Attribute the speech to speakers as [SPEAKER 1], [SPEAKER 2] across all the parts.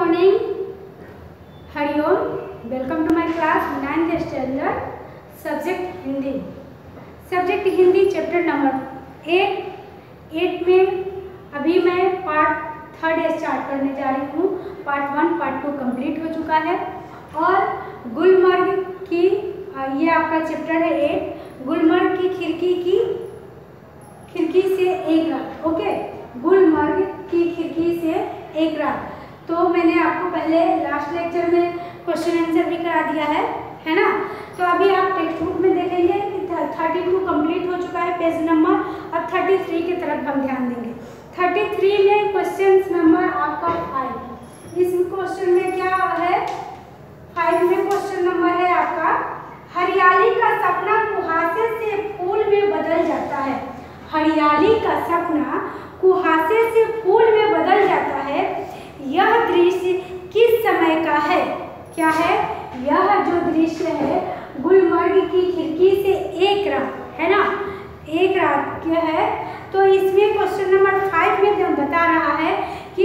[SPEAKER 1] morning. हरिओम. Welcome to my class 9th standard subject Hindi. Subject Hindi chapter number 8 में अभी मैं पार्ट 3 स्टार्ट करने जा रही हूँ. पार्ट 1 पार्ट 2 कंप्लीट हो चुका है और गुलमर्ग की ये आपका चैप्टर है 8. गुलमर्ग की खिड़की से एक रात. ओके, गुलमर्ग की खिड़की से एक रात. तो मैंने आपको पहले लास्ट लेक्चर में क्वेश्चन आंसर भी करा दिया है ना. तो अभी आप टेक्स्ट बुक में देखेंगे कि 32 कंप्लीट हो चुका है पेज नंबर. अब 33 की तरफ हम ध्यान देंगे. 33 में क्वेश्चन नंबर आपका 5. इस क्वेश्चन में क्या है, 5 में क्वेश्चन नंबर है आपका, हरियाली का सपना कुहासे से फूल में बदल जाता है. हरियाली का सपना कुहासे से फूल में बदल जाता है. यह दृश्य किस समय का है? क्या है यह जो दृश्य है? गुलमर्ग की खिड़की से एक रात है ना, एक रात क्या है. तो इसमें क्वेश्चन नंबर 5 में जो बता रहा है कि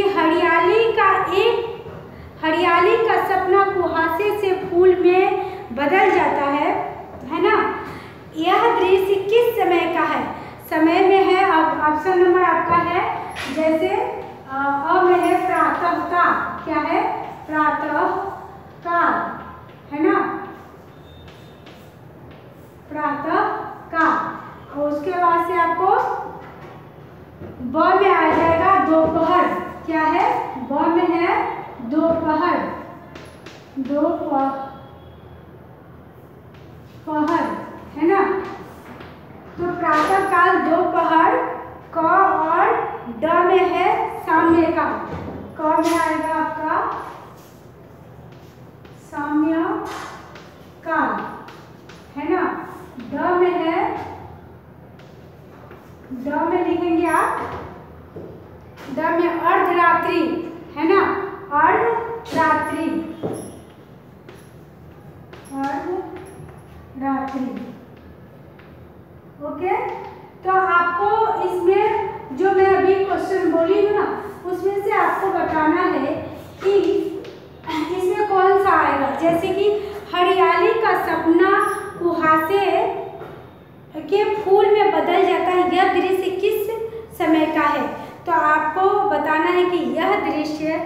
[SPEAKER 1] हरियाली का सपना कुहासे से फूल में बदल जाता है ना. यह दृश्य किस समय का है? समय में है, अब ऑप्शन नंबर आपका है जैसे अ में है प्रातः काल. क्या है? प्रातः काल है ना, प्रातः काल. और उसके बाद से आपको ब में आ जाएगा दोपहर. क्या है? ब में है दोपहर. है ना. तो प्रातः काल, दोपहर, क और ड में है साम्य काल. क में आएगा आपका साम्य काल है ना. ड में है, ड में लिखेंगे आप, ड में अर्धरात्रि है ना, अर्धरात्रि. ओके. तो आपको इसमें जो मैं अभी क्वेश्चन बोली हूँ ना, उसमें से आपको बताना है कि इसमें कौन सा आएगा. जैसे कि हरियाली का सपना कुहासे के फूल में बदल जाता है, यह दृश्य किस समय का है? तो आपको बताना है कि यह दृश्य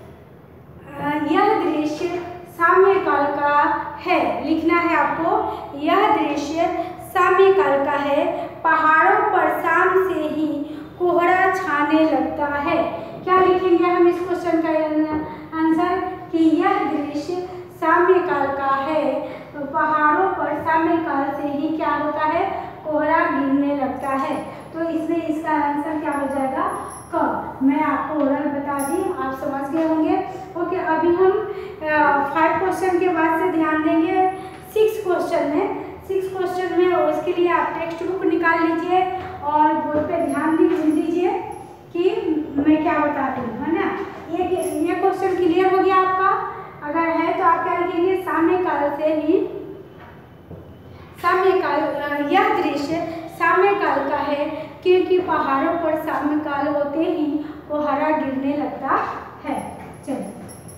[SPEAKER 1] साम्य काल का है. लिखना है आपको, यह दृश्य साम्य काल का है. पहाड़ों पर शाम से ही कोहरा छाने लगता है. क्या लिखेंगे हम इस क्वेश्चन का आंसर कि यह दृश्य साम्य काल का है. तो पहाड़ों पर साम्य काल से ही क्या होता है? कोहरा गिरने लगता है. तो इसमें इसका आंसर क्या हो जाएगा? क. मैं आपको ओरल बता दी, आप समझ गए होंगे. ओके, अभी हम 5 क्वेश्चन के बाद से ध्यान देंगे 6 क्वेश्चन में. 6 क्वेश्चन में उसके लिए आप टेक्स्ट बुक निकाल लीजिए और बोर्ड पे ध्यान दीजिए कि मैं क्या बता रही हूँ, है ना. ये क्वेश्चन क्लियर हो गया आपका? अगर है तो आप क्या लिखेंगे? साम्य काल से ही, साम्य काल, यह दृश्य साम्य काल का है क्योंकि पहाड़ों पर साम्य काल होते ही कोहरा गिरने लगता है. चलिए,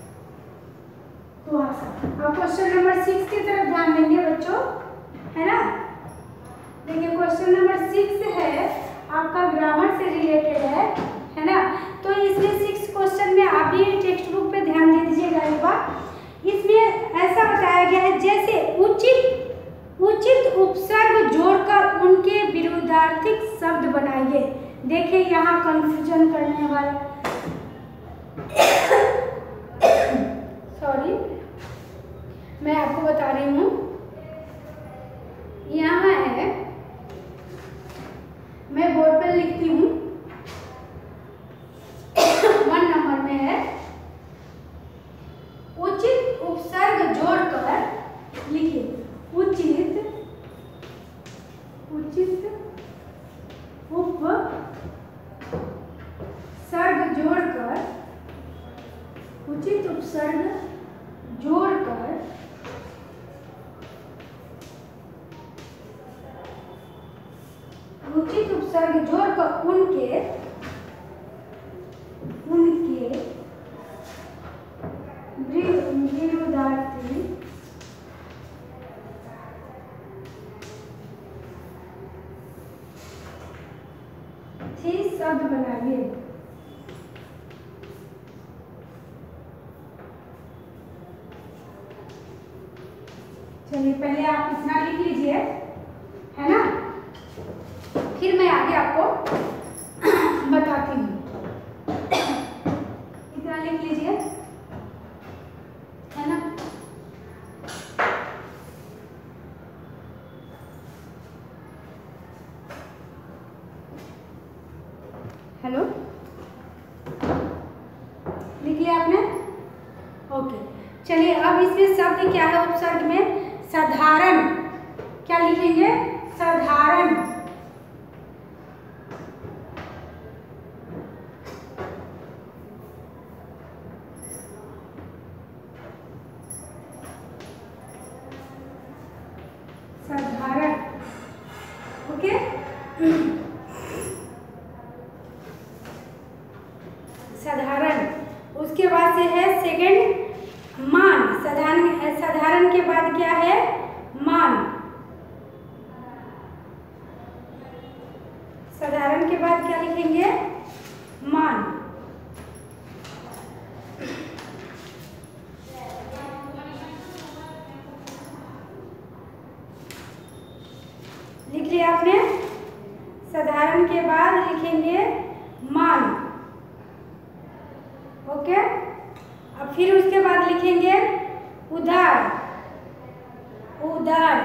[SPEAKER 1] तो अब क्वेश्चन नंबर 6 की तरफ ध्यान देंगे बच्चों, है ना. देखिए क्वेश्चन नंबर 6 है आपका ग्रामर से रिलेटेड है ना. तो इसमें 6 क्वेश्चन में आप भी टेक्स्ट बुक पे ध्यान दे दीजिएगा एक बार. इसमें ऐसा बताया गया है जैसे उचित उपसर्ग जोड़कर उनके विरुद्धार्थक शब्द बनाइए. देखिए यहाँ कंफ्यूजन करने वाले सॉरी, मैं आपको बता रही हूँ. यहाँ है, मैं बोर्ड पर लिखती हूँ, 1 नंबर में है उचित उपसर्ग जोड़कर लिखिए. उचित उपसर्ग जोड़कर उनके चलिए पहले आप इतना लिख लीजिए, है ना, फिर मैं आगे आपको बताती हूँ। इतना लिख लीजिए, है ना। हेलो, लिख लिया आपने? ओके, चलिए अब इसमें शब्द क्या है उपसर्ग में? साधारण। क्या लिखेंगे? साधारण। साधारण, ओके। साधारण। उसके बाद से है सेकंड मान। साधारण के बाद क्या है? मान। साधारण के बाद क्या लिखेंगे? मान। लिख लिया आपने? साधारण के बाद लिखेंगे मान, ओके। अब फिर उसके बाद लिखेंगे उदार। उदार।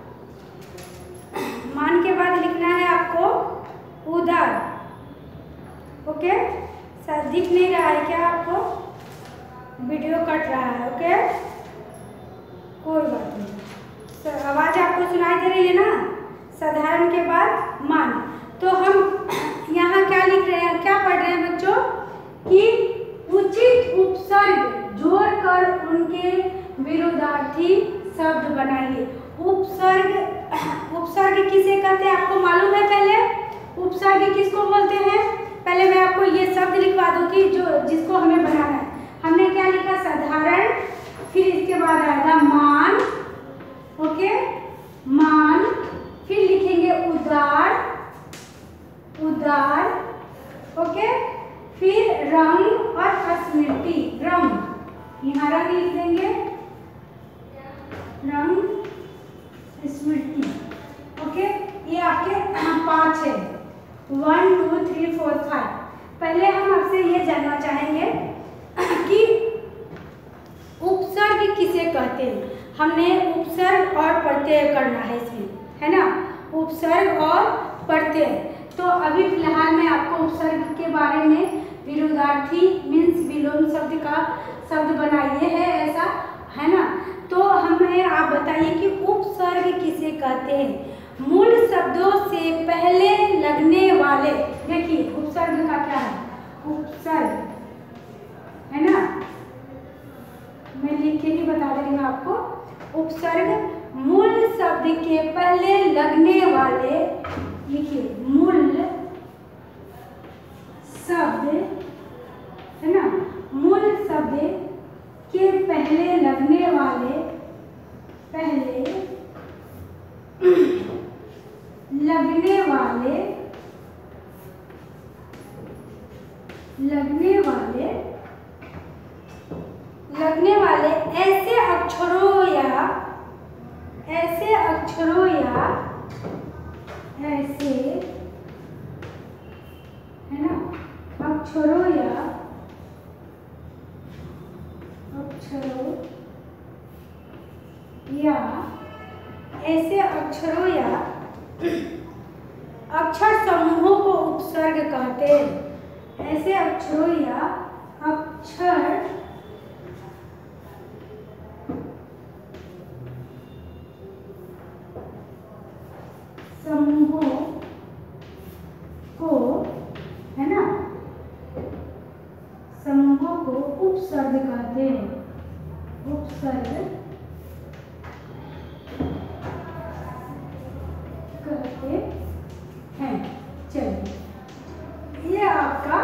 [SPEAKER 1] मान के बाद लिखना है आपको उदार, ओके। शायद दिख नहीं रहा है क्या आपको? वीडियो कट रहा है, ओके, कोई बात नहीं। आवाज आपको सुनाई दे रही है ना? साधारण के बाद मान। तो हम यहाँ क्या लिख रहे हैं, क्या पढ़ रहे हैं बच्चों? कि उचित उपसर्ग जोड़कर उनके विरोधार्थी शब्द बनाइए। उपसर्ग किसे कहते हैं आपको मालूम है? पहले उपसर्ग किसको बोलते हैं? पहले मैं आपको ये शब्द लिखवा दूँ कि जिसको हमें बनाना है। हमने क्या लिखा? साधारण, फिर इसके बाद आएगा मान, ओके, मान, फिर लिखेंगे उदार। उदार, ओके, फिर रंग और स्मृति। रंग, यहाँ रंग लिख देंगे, रंग, स्मृति, ओके। ये आपके 5 है, 1 2 3 4 5। पहले हम आपसे ये जानना चाहेंगे कि उपसर्ग किसे कहते हैं। हमने उपसर्ग और प्रत्यय करना है इसमें, है ना, उपसर्ग और प्रत्यय। तो अभी फिलहाल मैं आपको उपसर्ग के बारे में विरोधार्थी मीन्स विलोम शब्द का शब्द बनाइए है, ऐसा है ना। तो हमें आप बताइए कि उपसर्ग किसे कहते हैं? मूल शब्दों से पहले लगने वाले। देखिए उपसर्ग का क्या है? उपसर्ग, है ना, मैं लिख के ही बता दे रही हूँ आपको। उपसर्ग मूल शब्द के पहले लगने वाले, लिखिए मूल शब्द, है ना, मूल शब्द के पहले लगने वाले, पहले लगने वाले, लगने वाले, लगने वाले ऐसे अक्षरों या ऐसे अक्षरों या ऐसे, है ना, अक्षरों या अक्षरों या ऐसे अक्षरों या अक्षर समूहों को उपसर्ग कहते हैं। ऐसे अक्षरों या अक्षर समूहों को, है ना, समूहों को उपसर्ग कहते हैं। उपसर्ग कहते हैं। चलिए, ये आपका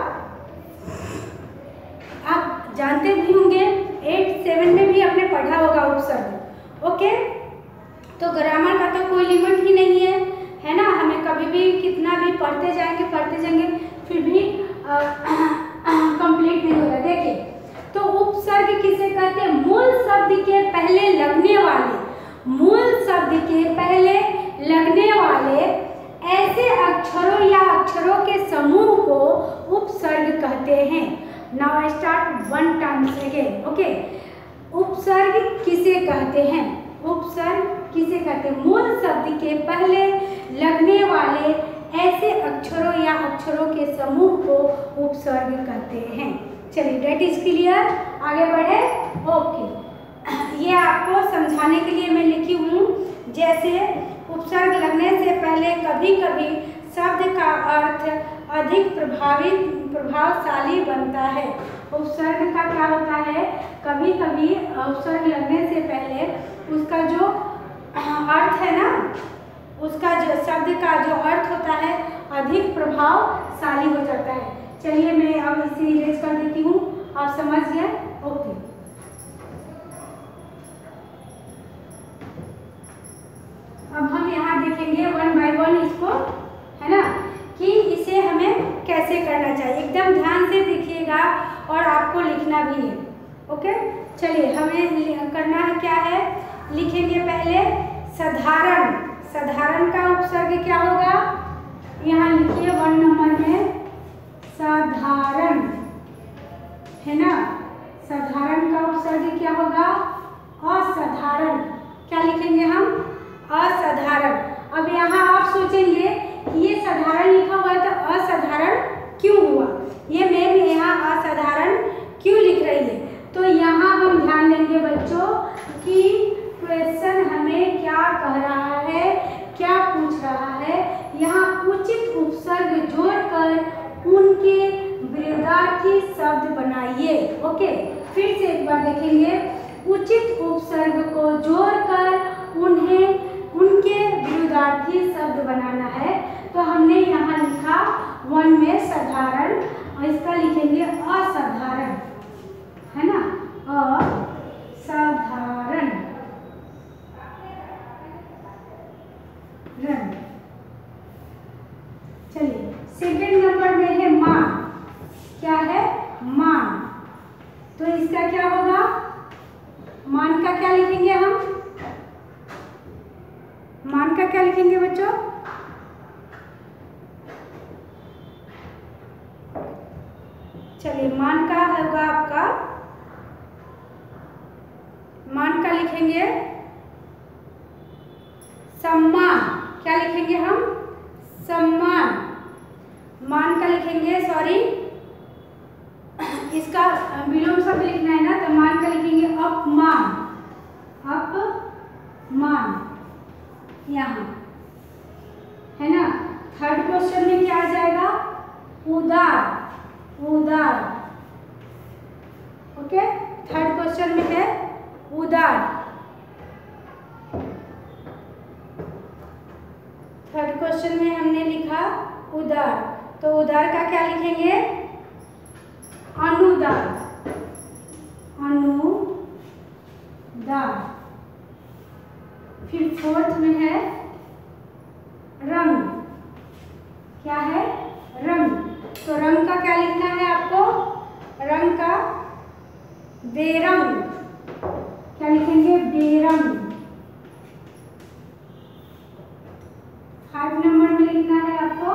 [SPEAKER 1] आप जानते भी होंगे, 8 7 में भी आपने पढ़ा होगा उपसर्ग, ओके। तो ग्रामर का तो कोई लिमिट ही नहीं है ना। हमें कभी भी कितना भी पढ़ते जाएंगे फिर भी कंप्लीट नहीं होगा। देखिए, तो उपसर्ग किसे कहते हैं? मूल शब्द के पहले लगने वाले, मूल शब्द के पहले लगने वाले ऐसे अक्षरों या अक्षरों के समूह को उपसर्ग कहते हैं। Now I start one time again. Okay, उपसर्ग किसे कहते हैं? उपसर्ग किसे कहते हैं? मूल शब्द के पहले लगने वाले ऐसे अक्षरों या अक्षरों के समूह को उपसर्ग कहते हैं। चलिए, डेट इज क्लियर, आगे बढ़े। ओके, ये आपको समझाने के लिए मैं लिखी हूँ। जैसे उपसर्ग लगने से पहले कभी कभी शब्द का अर्थ अधिक प्रभावशाली बनता है। उपसर्ग का क्या होता है? कभी कभी उपसर्ग लगने से पहले उसका जो अर्थ है ना, उसका जो शब्द का जो अर्थ होता है अधिक प्रभावशाली हो जाता है। चलिए, मैं अब इसे इरेज कर देती हूँ, आप समझ गए। ओके, अब हम यहाँ देखेंगे वन बाय वन इसको, है ना, कि इसे हमें कैसे करना चाहिए। एकदम ध्यान से देखिएगा और आपको लिखना भी है। ओके, चलिए, हमें करना है क्या है? लिखेंगे पहले साधारण। साधारण का उपसर्ग क्या होगा? यहाँ लिखिए 1 नंबर में साधारण, है ना। साधारण का उपसर्ग क्या होगा? असाधारण। क्या लिखेंगे हम? असाधारण। अब यहाँ आप सोचेंगे कि ये साधारण लिखा हुआ है तो असाधारण क्यों हुआ? ये मैम यहाँ असाधारण क्यों लिख रही है? तो यहाँ हम ध्यान देंगे बच्चों कि क्वेश्चन हमें क्या कह रहा है, क्या पूछ रहा है। यहाँ उचित उपसर्ग जोड़कर उनके विरुद्धार्थी शब्द बनाइए। ओके, फिर से एक बार देखेंगे। उचित उपसर्ग को जोड़कर उनके विरुद्धार्थी शब्द बनाना है। तो हमने यहाँ लिखा 1 में साधारण, और इसका लिखेंगे असाधारण, है ना, असाधारण। चलिए, सेकंड नंबर में है मान। क्या है? मान। तो इसका क्या होगा? मान का क्या लिखेंगे हम? मान का क्या लिखेंगे बच्चों? चलिए, मान का होगा आपका, मान का लिखेंगे सम्मान। क्या लिखेंगे हम? सम्मान। मान का लिखेंगे, सॉरी, इसका विलोम शब्द लिखना है ना, तो मान का लिखेंगे अपमान। अपमान यहाँ, है ना। थर्ड क्वेश्चन में क्या आ जाएगा? उदार। उदार। ओके, थर्ड क्वेश्चन में है उदार। थर्ड क्वेश्चन में हमने लिखा उदार, तो उदार का क्या लिखेंगे? अनुदार। अनुदार। फिर फोर्थ में है रंग। क्या है? रंग। तो रंग का क्या लिखना है आपको? रंग का बेरंग। क्या लिखेंगे? बेरंग। 5 नंबर में लिखना है आपको,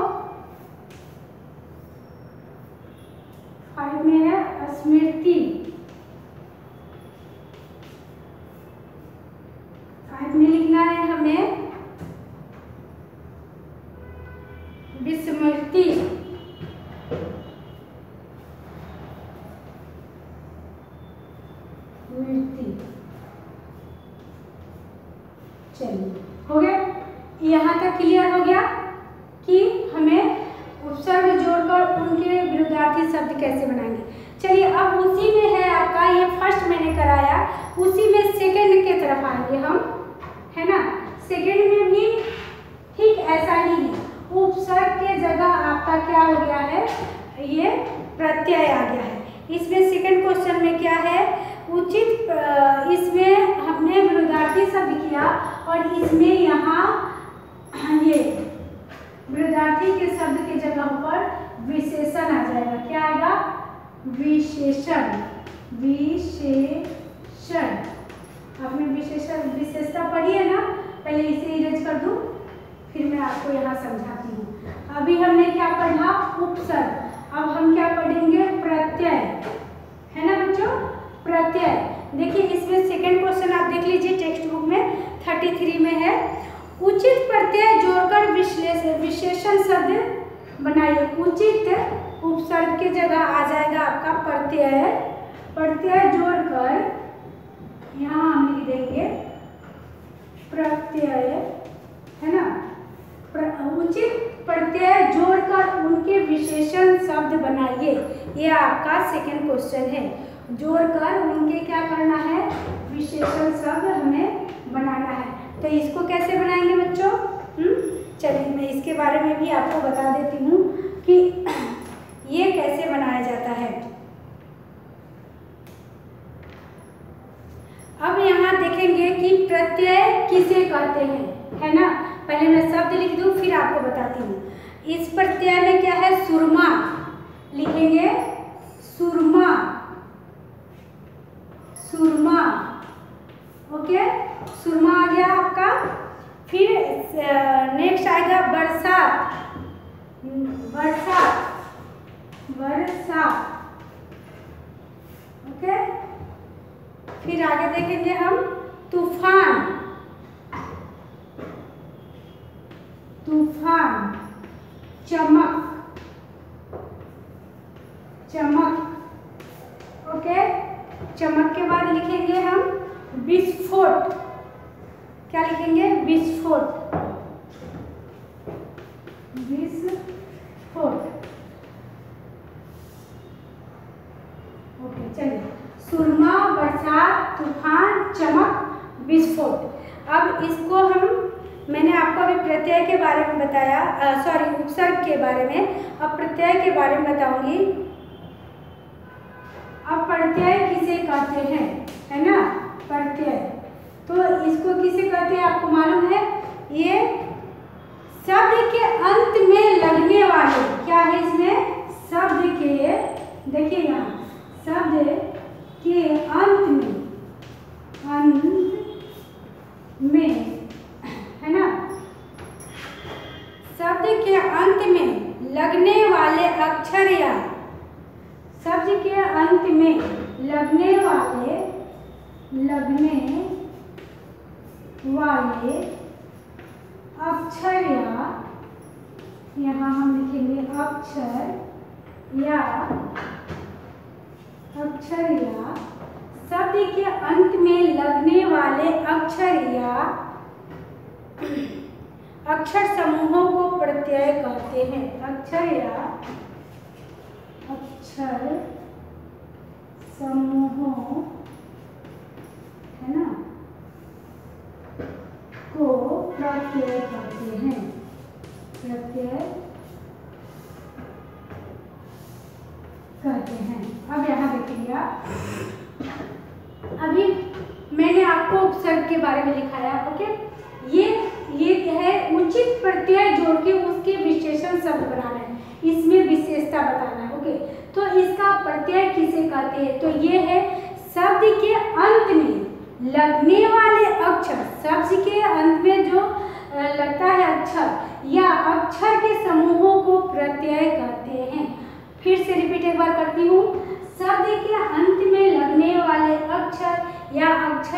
[SPEAKER 1] 5 में है स्मृति। 5 में लिखना है हमें विस्मृति। चलिए, हो गया? यहाँ तक क्लियर हो गया कि हमें उपसर्ग जोड़कर उनके विरुद्धार्थी शब्द कैसे बनाएंगे। चलिए, अब उसी में है आपका, ये फर्स्ट मैंने कराया, उसी में सेकंड के तरफ आएंगे हम, है ना। सेकंड में भी ठीक ऐसा ही है। उपसर्ग के जगह आपका क्या हो गया है? ये प्रत्यय आ गया है। इसमें सेकंड क्वेश्चन में क्या है? उचित, इसमें हमने विरुद्धार्थी शब्द किया और इसमें यहाँ ये विरुद्धार्थी के शब्द की जगह पर विशेषण आ जाएगा। क्या आएगा? विशेषण। विशेषण। आपने विशेषता पढ़ी है ना, पहले इसे इरेज कर दूं, फिर मैं आपको यहाँ समझाती हूँ। अभी हमने क्या पढ़ा? उपसर्ग। अब हम क्या पढ़ेंगे? प्रत्यय, है ना बच्चों? प्रत्यय। देखिए इसमें सेकंड क्वेश्चन आप देख लीजिए टेक्स्ट बुक में 33 में है, उचित प्रत्यय जोड़कर विशेषण शब्द बनाइए। उचित उपसर्ग की जगह आ जाएगा आपका प्रत्यय। प्रत्यय जोड़कर यहाँ हम लिख देंगे प्रत्यय, है ना? उचित प्रत्यय जोड़कर उनके विशेषण शब्द बनाइए। ये आपका सेकंड क्वेश्चन है। जोड़कर उनके क्या करना है? विशेषण शब्द हमें बनाना है। तो इसको कैसे बनाएंगे बच्चों? चलिए मैं इसके बारे में भी आपको बता देती हूँ कि ये कैसे बनाया जाता है। अब यहाँ देखेंगे कि प्रत्यय किसे कहते हैं, है ना? पहले मैं शब्द लिख दूं फिर आपको बताती हूँ। इस प्रत्यय में क्या है? सुरमा लिखेंगे, सुरमा, सुरमा। ओके, सुरमा आ गया आपका। फिर नेक्स्ट आएगा बरसात, बरसात, बरसात। ओके, फिर आगे देखेंगे हम तूफान, तूफान। चमक, चमक। ओके, चमक के बाद लिखेंगे हम विस्फोट। क्या लिखेंगे? विस्फोट, विस्फोट। ओके चलिए, सुरमा, बरसात, तूफान, चमक, विस्फोट। अब इसको हम, मैंने आपको अभी प्रत्यय के बारे में बताया, सॉरी उपसर्ग के बारे में। अब प्रत्यय के बारे में बताऊंगी। अब प्रत्यय किसे कहते हैं, है ना? प्रत्यय तो इसको किसे कहते हैं आपको मालूम है? ये शब्द के अंत में लगने वाले, क्या है इसमें? शब्द के, देखिए यहाँ, शब्द के अंत में, है ना? शब्द के अंत में लगने वाले अक्षर या शब्द के अंत में लगने वाले अक्षर या, यहाँ हम लिखेंगे अक्षर या शब्द के अंत में लगने वाले अक्षर या अक्षर समूहों को प्रत्यय कहते हैं। अक्षर या अक्षर समूहों, है ना, को प्रत्यय कहते हैं। प्रत्यय कहते हैं। अब यहाँ देखिए आप, अभी मैंने आपको उपसर्ग के बारे में लिखाया। ओके, ये क्या है? उचित प्रत्यय जोड़ के उसके विशेषण शब्द बनाना है, इसमें विशेषता बताना है। ओके, तो इसका प्रत्यय किसे कहते हैं? तो ये है शब्द के अंत में लगने वाले अक्षर, शब्द के अंत में जो लगता है अक्षर या अक्षर के समूहों को प्रत्यय कहते हैं। फिर से रिपीट एक बार करती हूँ। शब्द के अंत में लगने वाले अक्षर या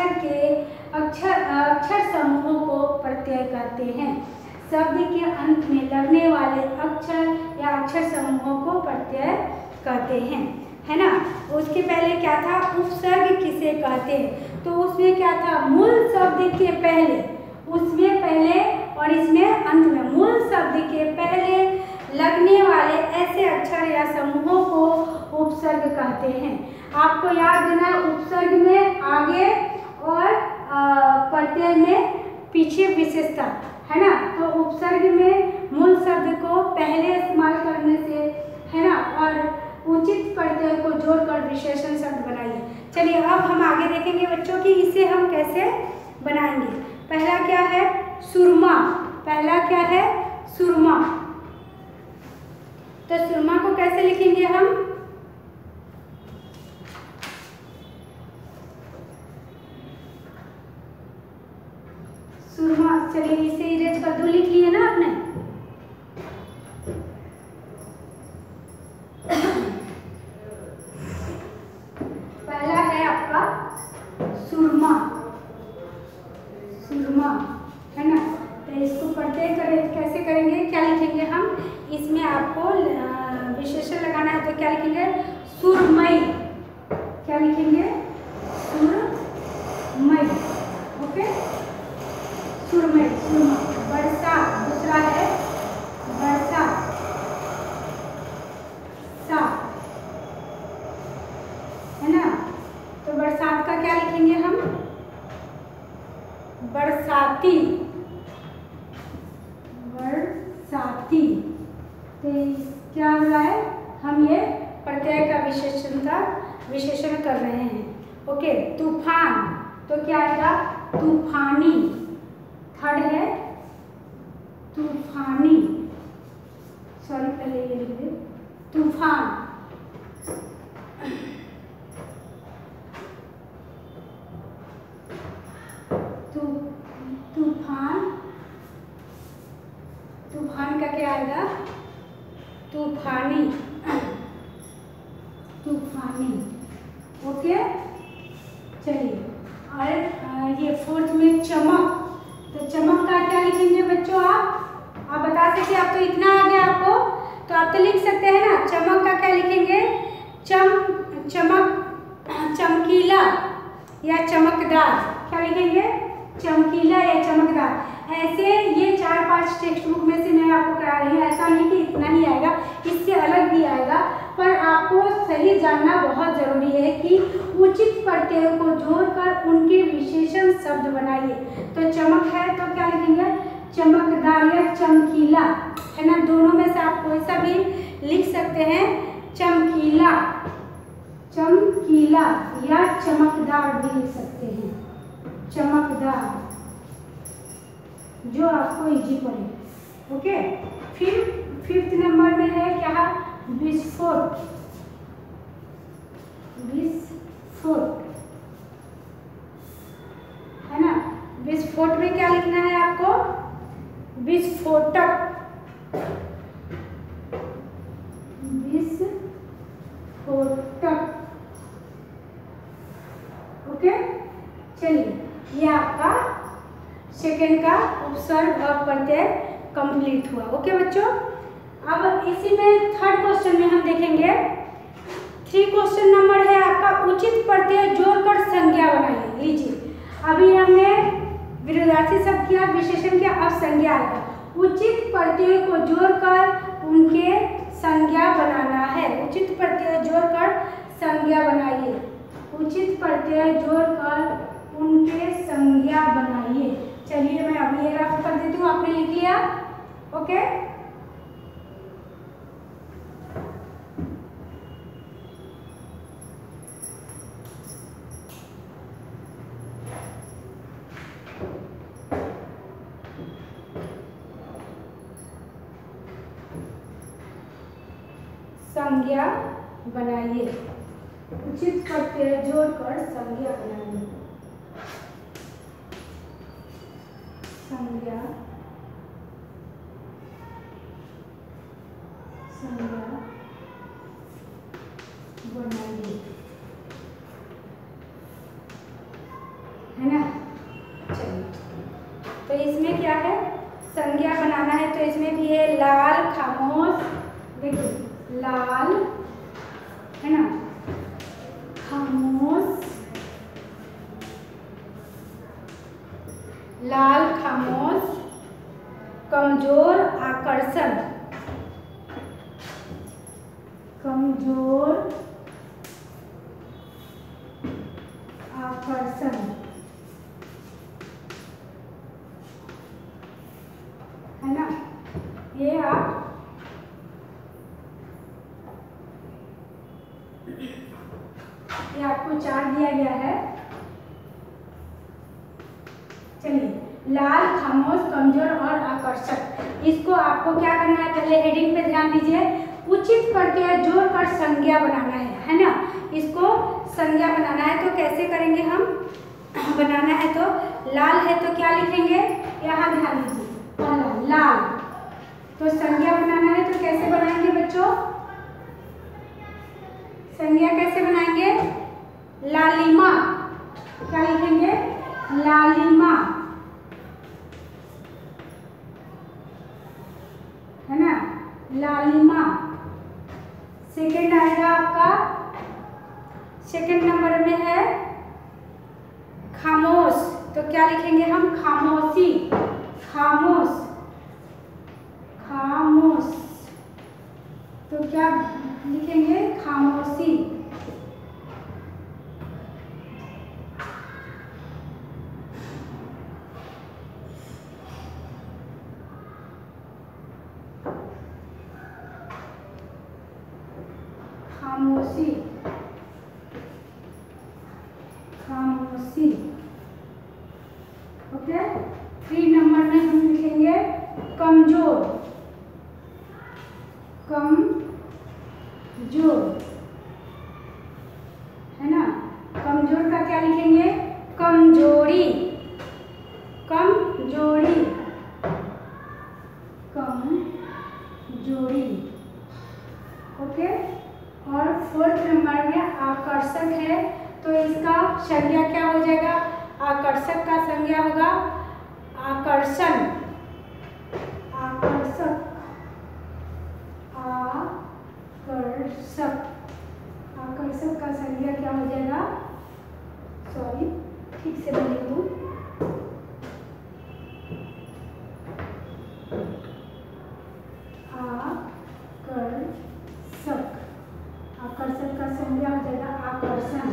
[SPEAKER 1] अक्षर समूहों को प्रत्यय कहते हैं। शब्द के अंत में लगने वाले अक्षर या अक्षर समूहों को प्रत्यय कहते हैं, है ना? उसके पहले क्या था? उपसर्ग किसे कहते हैं? तो उसमें क्या था? मूल शब्द के पहले, उसमें पहले और इसमें अंत में, मूल शब्द के पहले लगने वाले ऐसे अक्षर या समूहों को उपसर्ग कहते हैं। आपको याद देना है, उपसर्ग में आगे और प्रत्यय में पीछे विशेषता, है ना? तो उपसर्ग में मूल शब्द को पहले इस्तेमाल करने से, है ना, और उचित प्रत्यय को जोड़कर विशेषण शब्द बनाइए। चलिए अब हम आगे देखेंगे बच्चों कि इसे हम कैसे बनाएंगे। पहला क्या है? सुरमा। पहला क्या है? सुरमा। तो सुरमा को कैसे लिखेंगे हम? सुरमा। चलिए इसे इरेज कर दो, लिख लिए ना आपने। पहला है आपका सुरमा, सुरमा है ना। तो इसको पढ़ते कैसे करेंगे, क्या लिखेंगे हम इसमें, आपको विशेषण लगाना है तो क्या लिखेंगे, सुरमई। क्या लिखेंगे, सुरमई। ओके, सुरमई, सुरमा। बरसात, दूसरा है बरसात, सा है ना। तो बरसात का क्या लिखेंगे हम, बरसाती, बरसाती। तो क्या हो रहा है, हम ये प्रत्यय का विशेषण कर रहे हैं। ओके, तूफान, तो क्या आएगा, तूफानी। थर्ड है तूफानी, सॉरी पहले ये लिख दे, तूफान। तूफान, तूफान का क्या आएगा, तूफानी, तूफानी। ओके, चलिए। और ये फोर्थ में चमक, तो चमक का क्या लिखेंगे बच्चों, आप बता सकते हैं। आप तो इतना आ गया आपको, तो आप तो लिख सकते हैं ना। चमक का क्या लिखेंगे, चमक, चमकीला या चमकदार। क्या लिखेंगे, चमकीला या चमकदार। ऐसे ये 4-5 टेक्स्ट बुक में से मैं आपको करा रही हूँ। ऐसा नहीं कि इतना ही आएगा, इससे अलग भी आएगा, पर आपको सही जानना बहुत जरूरी है कि उचित प्रत्ययों को जोड़कर उनके विशेषण शब्द बनाइए। तो चमक है तो क्या लिखेंगे, चमकदार या चमकीला, है ना। दोनों में से आप कोई सा भी लिख सकते हैं। चमकीला, चमकीला या चमकदार भी लिख सकते हैं, चमकदार, जो आपको इजी पड़े। ओके, फिर 5th नंबर में है क्या, विस्फोट, विस्फोट है ना। विस्फोट में क्या लिखना है आपको, विस्फोटक, विस्फोटक। ओके, चलिए ये आपका सेकेंड का उपसर्ग और प्रत्यय कंप्लीट हुआ। ओके बच्चों, अब इसी में थर्ड क्वेश्चन में हम देखेंगे। 3 क्वेश्चन नंबर है आपका, उचित प्रत्यय जोड़कर संज्ञा बनाइए। लीजिए, अभी हमने विरोधार्थी शब्द किया, विशेषण किया, अब संज्ञा आएगा। उचित प्रत्यय को जोड़कर उनके संज्ञा बनाना है। उचित प्रत्यय जोड़कर संज्ञा बनाइए, उचित प्रत्यय जोड़कर उनके संज्ञा बनाइए। चलिए मैं अभी ये रफ कर देती हूँ, आपने लिख लिया। ओके, संज्ञा बनाइए, उचित प्रत्यय जोड़कर संज्ञा बनाइए, संज्ञा, संज्ञा बनाइए, है ना। चलिए, तो इसमें क्या है, संज्ञा बनाना है, तो इसमें भी है लाल, खामोश। देखिए, लाल है ना, खामोश, लाल, खामोश, कमजोर, आकर्षण, कमजोर, आकर्षण, है ना। ये आप ये आपको 4 दिया गया है। चलिए, लाल, खामोश, कमजोर और आकर्षक, इसको आपको क्या करना है, पहले हेडिंग पे ध्यान दीजिए। उचित प्रत्यय जोड़कर संज्ञा बनाना है ना। इसको संज्ञा बनाना है, तो कैसे करेंगे हम, बनाना है तो लाल है तो क्या लिखेंगे, यहाँ ध्यान दीजिए, पहला लाल। तो संज्ञा बनाना है तो कैसे बनाएंगे बच्चों, संज्ञा कैसे बनाएंगे, लालिमा। क्या लिखेंगे, लालिमा, है ना, लालिमा। सेकंड आएगा आपका, सेकंड नंबर में है खामोश। तो क्या लिखेंगे हम, खामोशी, खामोश, खामोश। तो क्या लिखेंगे, खामोशी। खामोशी, खामोशी। ओके। 3 नंबर में हम लिखेंगे कमजोर, कमजोर, है ना। कमजोर का क्या लिखेंगे, कमजोरी, कमजोरी, कमजोरी। ओके। और 4th नंबर में आकर्षक है तो इसका संज्ञा क्या हो जाएगा, आकर्षक का संज्ञा होगा आकर्षण, आकर्षक, आकर्षक, आकर्षक का संज्ञा क्या हो जाएगा, सॉरी ठीक से मैं लिखूं, आकर्षक का संज्ञा हो जाएगा आकर्षण,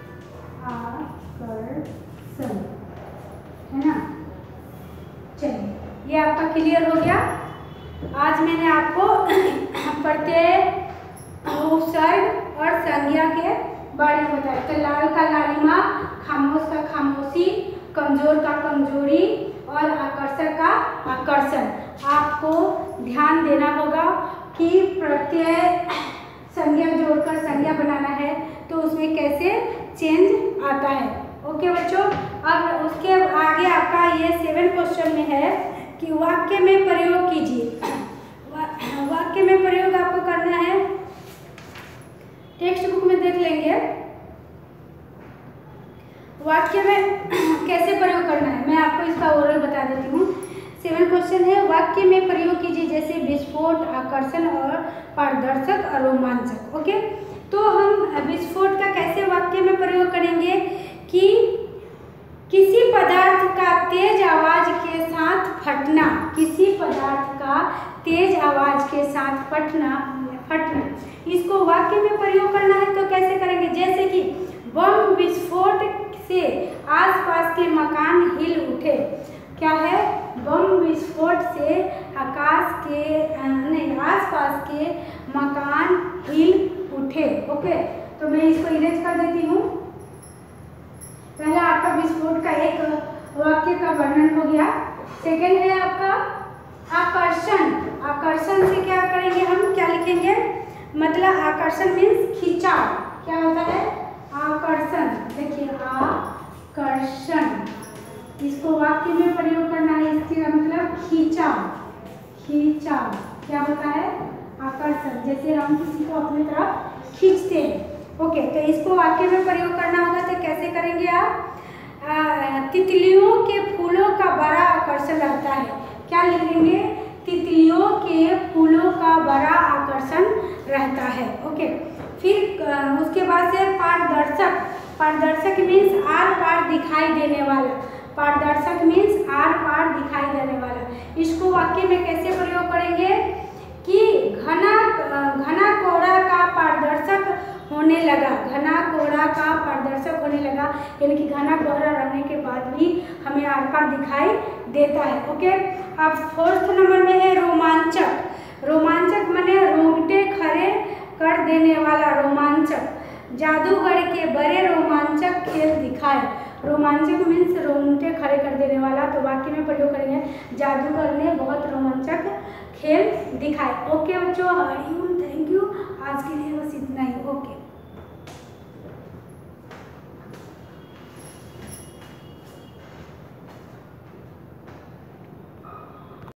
[SPEAKER 1] आकर्षण, है ना। चलिए ये आपका क्लियर हो गया। आज मैंने आपको प्रत्यय, उपसर्ग और संज्ञा के बारे में बताया। तो लाल का लालिमा, खामोश का खामोशी, कमजोर का कमजोरी और आकर्षक का आकर्षण। आपको ध्यान देना होगा कि प्रत्यय संज्ञा जोड़कर संज्ञा बनाना है तो उसमें कैसे चेंज आता है। ओके बच्चों। अब उसके आगे आपका ये 7 क्वेश्चन में है कि वाक्य में प्रयोग कीजिए। वाक्य में प्रयोग आपको करना है, टेक्स्ट बुक में देख लेंगे वाक्य में कैसे प्रयोग करना है। मैं आपको इसका ओरल बता देती हूँ। 7 क्वेश्चन है, वाक्य में प्रयोग कीजिए जैसे विस्फोट, आकर्षण और पारदर्शक और रोमांचक। ओके। तो हम विस्फोट का कैसे वाक्य में प्रयोग करेंगे कि किसी पदार्थ का तेज आवाज के साथ फटना, किसी पदार्थ का तेज आवाज के साथ फटना, इसको वाक्य में प्रयोग करना है तो कैसे करेंगे, जैसे कि बम विस्फोट से आसपास के मकान हिल उठे। क्या है, बम विस्फोट से आसपास के मकान हिल उठे। ओके। तो मैं इसको इरेज कर देती हूँ। पहला आपका विस्फोट का एक वाक्य का वर्णन हो गया। सेकंड है आपका आकर्षण। आकर्षण से क्या करेंगे हम, क्या लिखेंगे, मतलब आकर्षण मीन्स खिंचाव। क्या होता है, आकर्षण। देखिए आकर्षण, इसको वाक्य में प्रयोग करना है। इसका मतलब खिंचाव, खिंचाव क्या होता है, आकर्षण। जैसे हम किसी को अपनी तरफ खींचते हैं। ओके। तो इसको वाक्य में प्रयोग करना होगा तो कैसे करेंगे आप, तितलियों के फूलों का बड़ा आकर्षण रहता है। क्या लिखेंगे, तितलियों के फूलों का बड़ा आकर्षण रहता है। ओके। फिर उसके बाद से पारदर्शक। पारदर्शक मीन्स आर पार दिखाई देने वाला। पारदर्शक मीन्स आर पार दिखाई देने वाला। इसको वाक्य में कैसे प्रयोग करेंगे कि घना कोहरा का पारदर्शक होने लगा। घना कोहरा का पारदर्शक होने लगा, यानी कि घना कोहरा रहने के बाद भी हमें आर पार दिखाई देता है। ओके। अब 4th नंबर में है रोमांचक। रोमांचक माने रोंगटे खड़े कर देने वाला, रोमांचक। जादूगर के बड़े रोमांचक खेल दिखाए। रोमांचक मीन्स रोंगटे खड़े कर देने वाला। तो वाक्य में प्रयोग करेंगे जादूगर ने बहुत रोमांचक खेल दिखाए। ओके बच्चों, थैंक यू। आज के लिए बस इतना ही। ओके।